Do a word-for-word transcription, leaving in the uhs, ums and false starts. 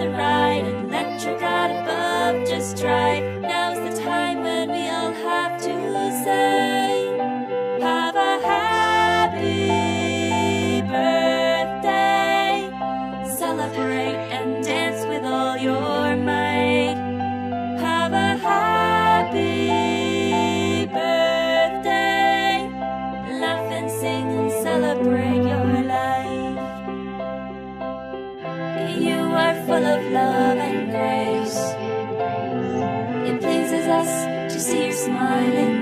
the ride and let your God above just drive. Now's the time when we all have to say, have a happy birthday. Celebrate and dance with all your might. Have a happy birthday. Laugh and sing and celebrate your life. You are full of love and grace. It pleases us to see your smiling